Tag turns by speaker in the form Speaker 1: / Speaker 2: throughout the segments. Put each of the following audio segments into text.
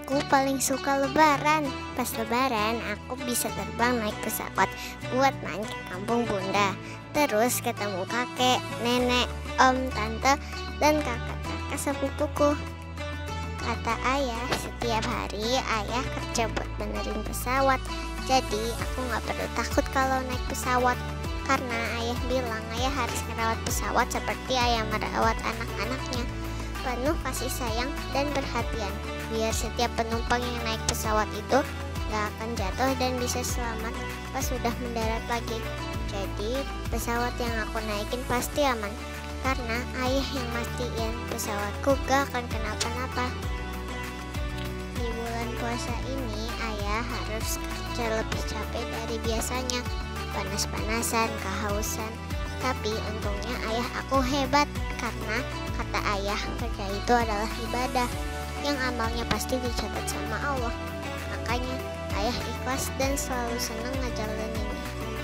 Speaker 1: Aku paling suka lebaran. Pas lebaran aku bisa terbang naik pesawat buat main ke kampung bunda. Terus ketemu kakek, nenek, om, tante, dan kakak-kakak sepupuku. Kata ayah, setiap hari ayah kerja buat benerin pesawat. Jadi aku gak perlu takut kalau naik pesawat. Karena ayah bilang ayah harus merawat pesawat seperti ayah merawat anak-anaknya. Penuh kasih sayang dan perhatian, biar setiap penumpang yang naik pesawat itu gak akan jatuh dan bisa selamat pas sudah mendarat lagi. Jadi pesawat yang aku naikin pasti aman, karena ayah yang mastiin pesawatku gak akan kenapa-napa. Di bulan puasa ini ayah harus kerja lebih capek dari biasanya, panas-panasan, kehausan. Tapi untungnya ayah aku hebat, karena kata ayah kerja itu adalah ibadah yang amalnya pasti dicatat sama Allah. Makanya ayah ikhlas dan selalu senang ngejalaninnya.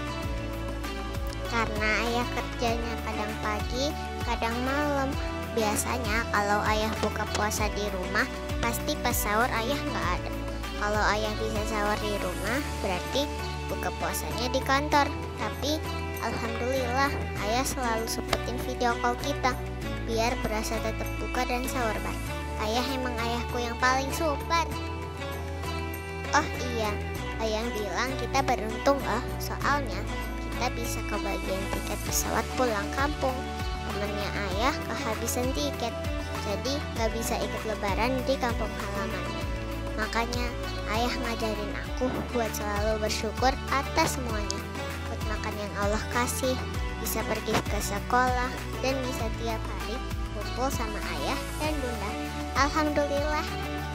Speaker 1: Karena ayah kerjanya kadang pagi, kadang malam. Biasanya kalau ayah buka puasa di rumah, pasti pas sahur ayah nggak ada. Kalau ayah bisa sahur di rumah, berarti buka puasanya di kantor. Tapi alhamdulillah ayah selalu sempetin video call kita, biar berasa tetap buka dan sahur bareng. Ayah emang ayahku yang paling super. Oh iya, ayah bilang kita beruntung loh, soalnya kita bisa kebagian tiket pesawat pulang kampung. Temennya ayah kehabisan tiket, jadi gak bisa ikut lebaran di kampung halamannya. Makanya ayah ngajarin aku buat selalu bersyukur atas semuanya. Buat makan yang Allah kasih, bisa pergi ke sekolah, dan bisa tiap hari kumpul sama ayah dan bunda. Alhamdulillah.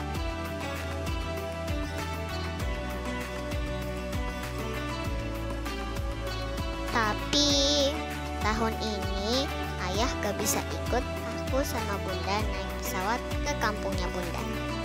Speaker 1: Tapi tahun ini ayah gak bisa ikut aku sama bunda naik pesawat ke kampungnya bunda.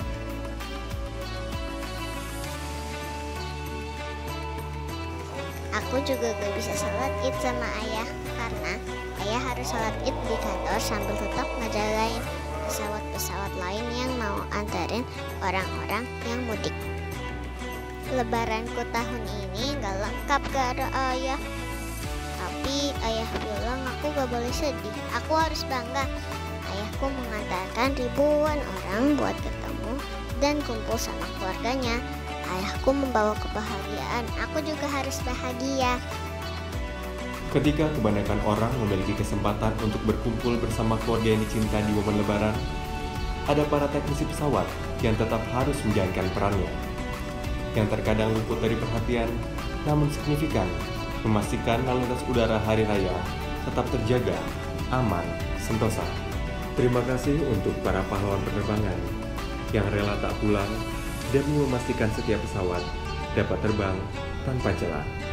Speaker 1: Aku juga gak bisa sholat id sama ayah, karena ayah harus sholat id di kantor sambil tetap ngejagain pesawat-pesawat lain yang mau antarin orang-orang yang mudik. Lebaranku tahun ini gak lengkap gak ada ayah. Tapi ayah bilang aku gak boleh sedih, aku harus bangga. Ayahku mengantarkan ribuan orang buat ketemu dan kumpul sama keluarganya. Ayahku membawa kebahagiaan, aku juga harus bahagia.
Speaker 2: Ketika kebanyakan orang memiliki kesempatan untuk berkumpul bersama keluarga yang dicinta di momen lebaran, ada para teknisi pesawat yang tetap harus menjalankan perannya, yang terkadang luput dari perhatian, namun signifikan, memastikan lalu lintas udara hari raya tetap terjaga, aman, sentosa. Terima kasih untuk para pahlawan penerbangan yang rela tak pulang demi memastikan setiap pesawat dapat terbang tanpa celah.